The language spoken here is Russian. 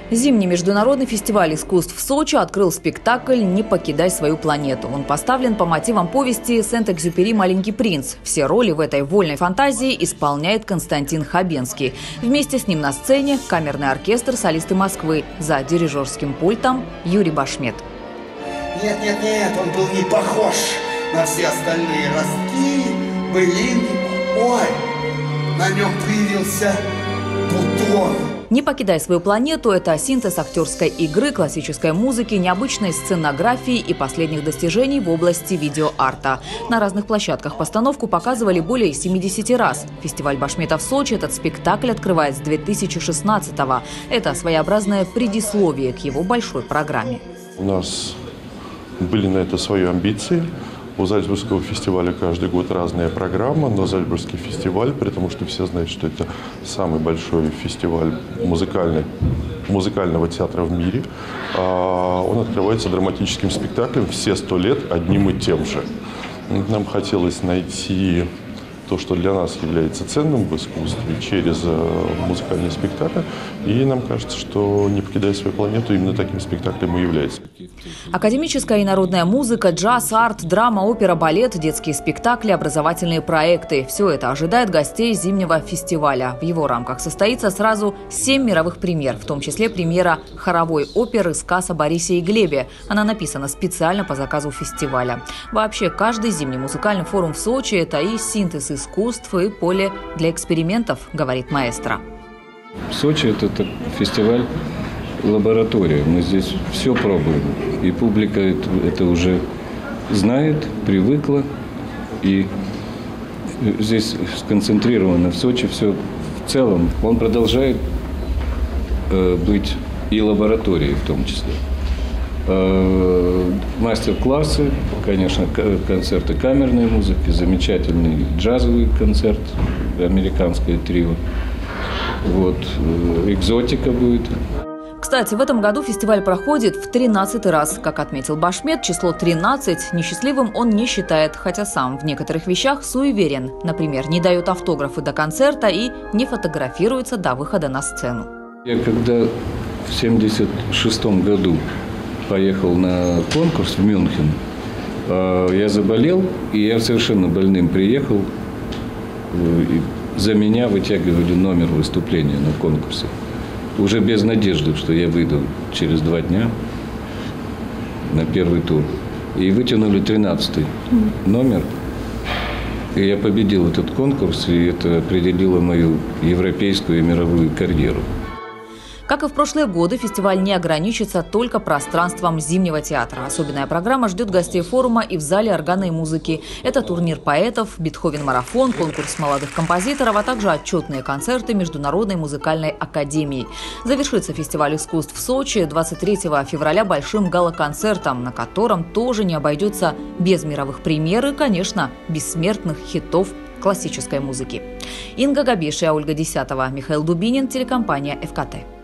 Зимний международный фестиваль искусств в Сочи открыл спектакль «Не покидай свою планету». Он поставлен по мотивам повести Сент-Экзюпери «Маленький принц». Все роли в этой вольной фантазии исполняет Константин Хабенский. Вместе с ним на сцене камерный оркестр «Солисты Москвы». За дирижерским пультом Юрий Башмет. Нет, он был не похож на все остальные ростки, былинки. Ой, на нем появился бутон. «Не покидай свою планету» – это синтез актерской игры, классической музыки, необычной сценографии и последних достижений в области видеоарта. На разных площадках постановку показывали более 70 раз. Фестиваль Башмета в Сочи этот спектакль открывает с 2016-го. Это своеобразное предисловие к его большой программе. У нас были на это свои амбиции. У Зальцбургского фестиваля каждый год разная программа, но Зальцбургский фестиваль, потому что все знают, что это самый большой фестиваль музыкального театра в мире, он открывается драматическим спектаклем все 100 лет одним и тем же. Нам хотелось найти то, что для нас является ценным в искусстве, через музыкальный спектакль. И нам кажется, что «Не покидая свою планету» именно таким спектаклем и является. Академическая и народная музыка, джаз, арт, драма, опера, балет, детские спектакли, образовательные проекты – все это ожидает гостей зимнего фестиваля. В его рамках состоится сразу 7 мировых премьер, в том числе премьера хоровой оперы «Сказ о Борисе и Глебе». Она написана специально по заказу фестиваля. Вообще, каждый зимний музыкальный форум в Сочи – это и синтез искусств, и поле для экспериментов, говорит маэстро. Сочи – это фестиваль лаборатория. Мы здесь все пробуем. И публика это уже знает, привыкла. И здесь сконцентрировано в Сочи все в целом. Он продолжает быть и лабораторией в том числе. Мастер-классы, конечно, концерты камерной музыки, замечательный джазовый концерт, американское трио. Вот, экзотика будет. Кстати, в этом году фестиваль проходит в 13-й раз. Как отметил Башмет, число 13 несчастливым он не считает, хотя сам в некоторых вещах суеверен. Например, не дает автографы до концерта и не фотографируется до выхода на сцену. Я когда в 1976 году поехал на конкурс в Мюнхен, я заболел, и я совершенно больным приехал. И за меня вытягивали номер выступления на конкурсе. Уже без надежды, что я выйду через 2 дня на первый тур. И вытянули 13-й номер. И я победил этот конкурс, и это определило мою европейскую и мировую карьеру. Как и в прошлые годы, фестиваль не ограничится только пространством Зимнего театра. Особенная программа ждет гостей форума и в зале органной музыки. Это турнир поэтов, Бетховен-марафон, конкурс молодых композиторов, а также отчетные концерты Международной музыкальной академии. Завершится фестиваль искусств в Сочи 23 февраля большим гала-концертом, на котором тоже не обойдется без мировых премьер и, конечно, бессмертных хитов классической музыки. Инга Габишия, Ольга Десятова, Михаил Дубинин, телекомпания ФКТ.